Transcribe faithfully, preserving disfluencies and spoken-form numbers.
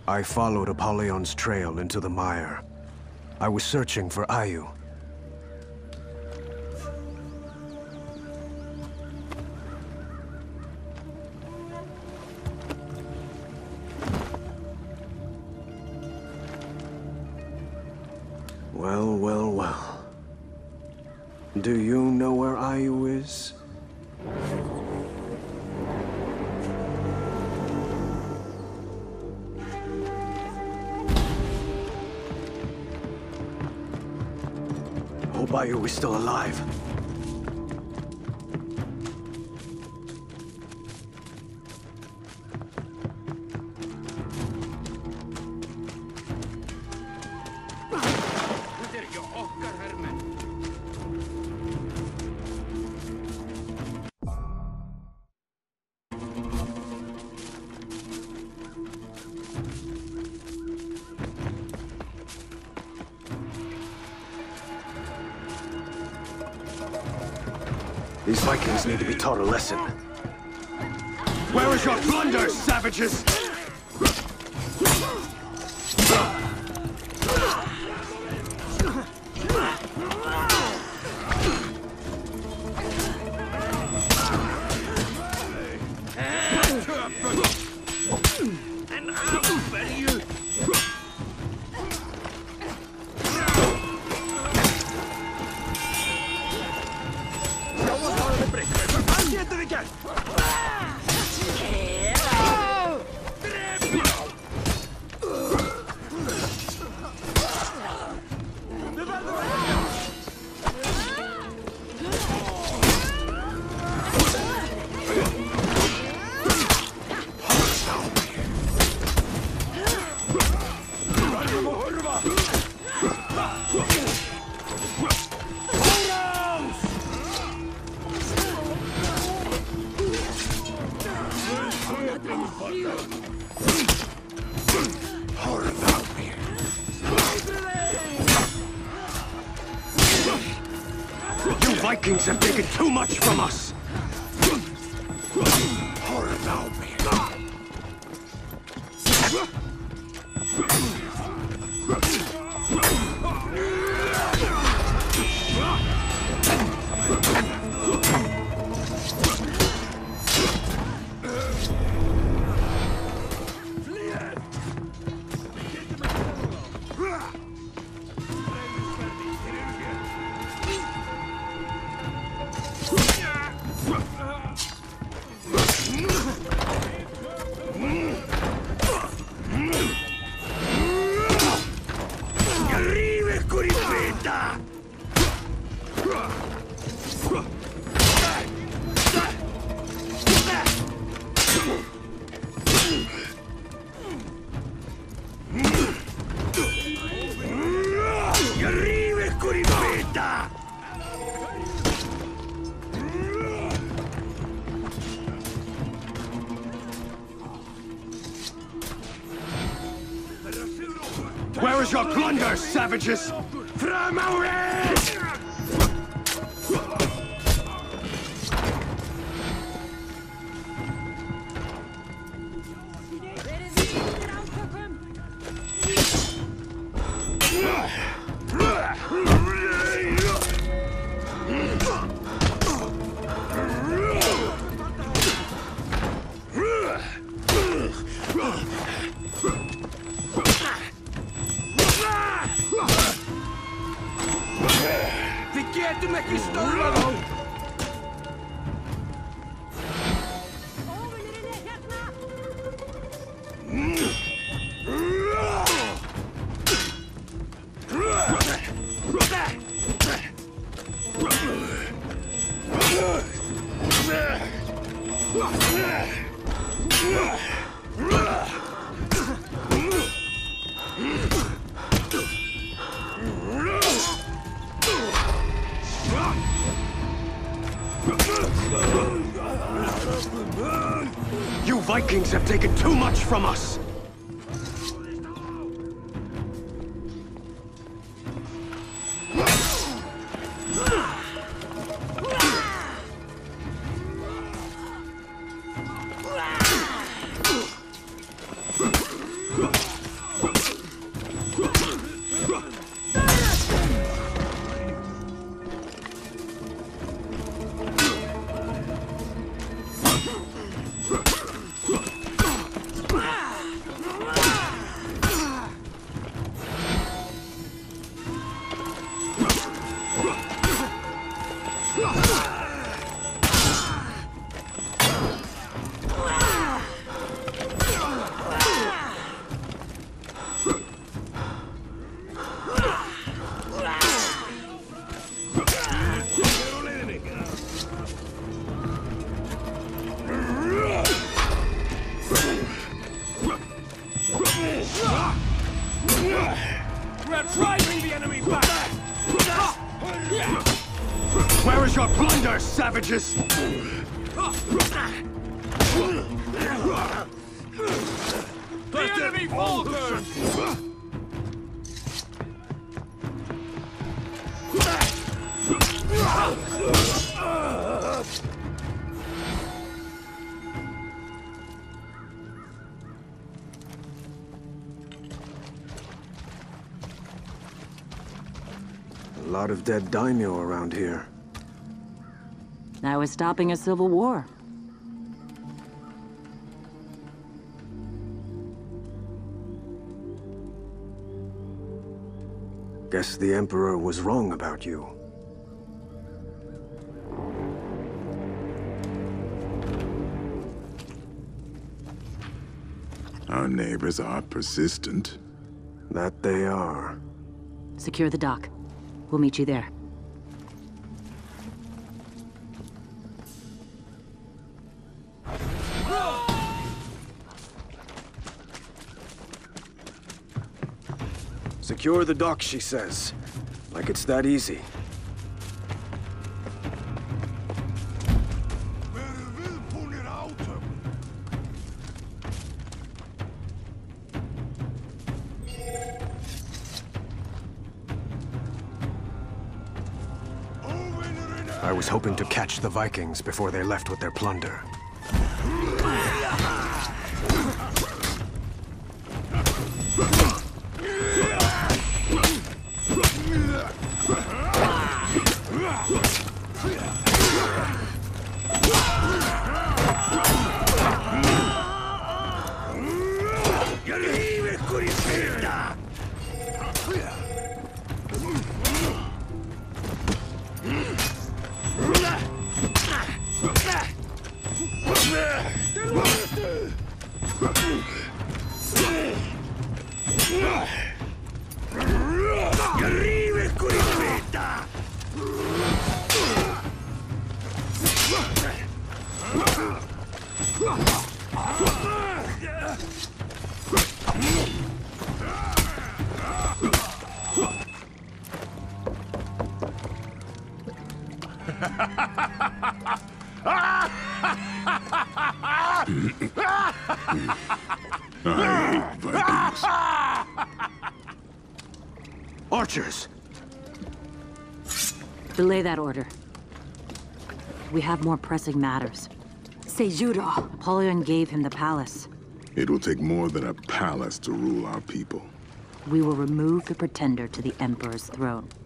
I followed Apollyon's trail into the mire. I was searching for Ayu. Well, well, well. Do you know where Ayu is? Hope Ayu is still alive. These Vikings need to be taught a lesson. Where is your plunder, savages? And I'll bury you. You Vikings have taken too much from us! Where is your plunder, savages? Framauret! Getum ekki stöðvað þá! Óvinurinn er hérna! You Vikings have taken too much from us! savages! The enemy falters! A lot of dead daimyo around here. Now we're stopping a civil war. Guess the Emperor was wrong about you. Our neighbors are persistent. That they are. Secure the dock. We'll meet you there. Secure the dock, she says. Like it's that easy. I was hoping to catch the Vikings before they left with their plunder. I hate Vikings. Archers! Delay that order. We have more pressing matters. Sejuro. Apollyon gave him the palace. It will take more than a palace to rule our people. We will remove the pretender to the Emperor's throne.